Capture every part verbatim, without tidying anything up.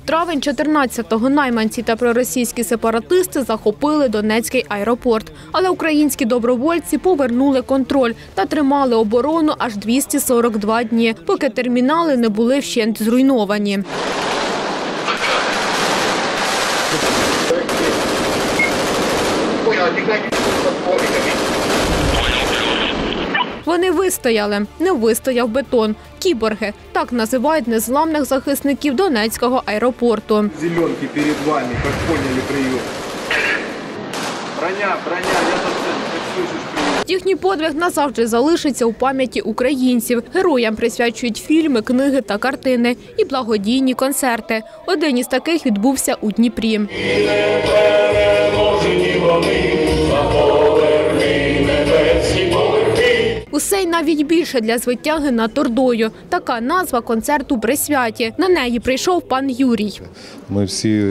Травень чотирнадцятого найманці та проросійські сепаратисти захопили Донецький аеропорт. Але українські добровольці повернули контроль та тримали оборону аж двісті сорок два дні, поки термінали не були вщент зруйновані. Вони вистояли. Не вистояв бетон. Кіборги – так називають незламних захисників Донецького аеропорту. Зеленки перед вами, як поняли прийом. Броня, броня, я тут слышиш прийом. Їхній подвиг назавжди залишиться у пам'яті українців. Героям присвячують фільми, книги та картини і благодійні концерти. Один із таких відбувся у Дніпрі. Усе й навіть більше для звитяги над Ордою. Така назва концерту при святі. На неї прийшов пан Юрій. Ми всі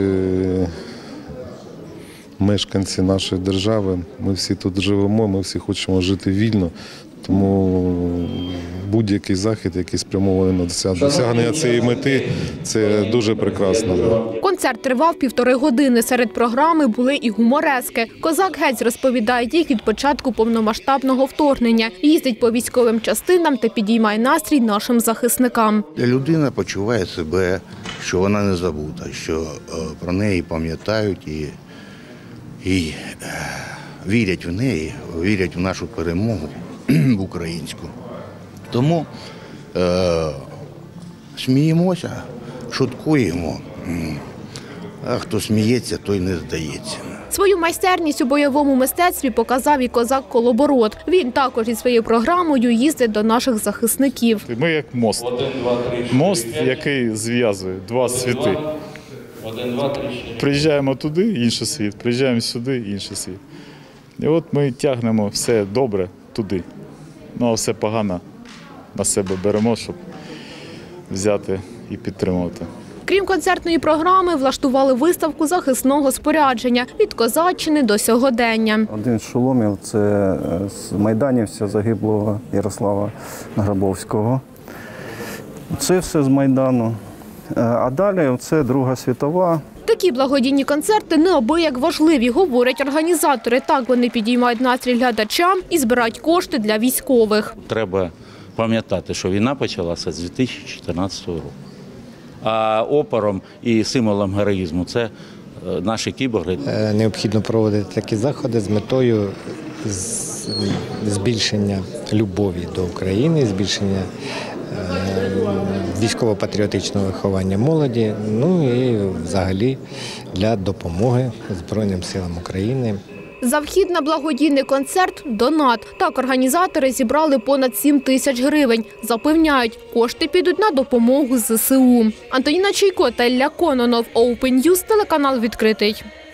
мешканці нашої держави, ми всі тут живемо, ми всі хочемо жити вільно. Тому будь-який захід, який спрямований на досягнення цієї мети, це дуже прекрасно. Концерт тривав півтори години. Серед програми були і гуморески. Козак Гець розповідає їх від початку повномасштабного вторгнення. Їздить по військовим частинам та підіймає настрій нашим захисникам. Людина почуває себе, що вона не забута, що про неї пам'ятають і, і вірять в неї, вірять в нашу перемогу. Українську. Тому е, сміємося, шуткуємо, а хто сміється, той не здається. Свою майстерність у бойовому мистецтві показав і козак Колоборот. Він також із своєю програмою їздить до наших захисників. Ми як мост. Мост, який зв'язує два світи. Приїжджаємо туди – інший світ, приїжджаємо сюди – інший світ. І от ми тягнемо все добре туди. Ну, а все погано на себе беремо, щоб взяти і підтримувати. Крім концертної програми, влаштували виставку захисного спорядження від козаччини до сьогодення. Один з шоломів – це з майданівця загиблого Ярослава Грабовського. Це все з Майдану. А далі це Друга світова. Такі благодійні концерти неабияк важливі, говорять організатори. Так вони підіймають настрій глядачам і збирають кошти для військових. Треба пам'ятати, що війна почалася з дві тисячі чотирнадцятого року. А опором і символом героїзму – це наші кіборги. Необхідно проводити такі заходи з метою збільшення любові до України, збільшення військово-патріотичного виховання молоді, ну і взагалі для допомоги Збройним силам України. За вхід на благодійний концерт – донат. Так організатори зібрали понад сім тисяч гривень. Запевняють, кошти підуть на допомогу зе се у. Антоніна Чайко та Ілля Кононов, Open News, телеканал «Відкритий».